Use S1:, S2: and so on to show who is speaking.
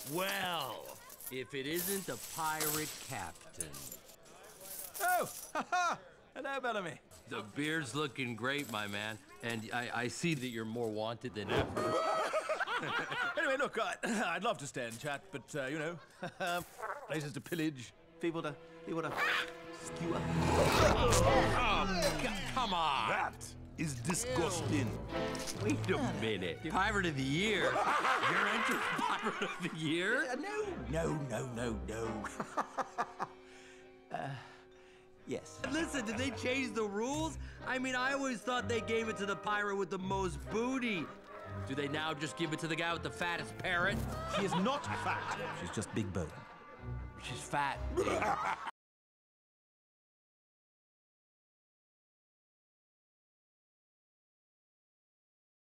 S1: Well, if it isn't the pirate captain.
S2: Oh, haha! Hello, Bellamy.
S1: The beard's looking great, my man. And I see that you're more wanted than ever.
S2: Anyway, look, I'd love to stay and chat, but, you know, places to pillage, people to skewer.
S1: Come on!
S3: That is disgusting.
S1: Wait a minute. Pirate of the Year? You're entering Pirate of the Year?
S2: No. Yes.
S1: Listen, did they change the rules? I mean, I always thought they gave it to the pirate with the most booty. Do they now just give it to the guy with the fattest parrot?
S2: She is not fat. She's just big bone.
S1: She's fat.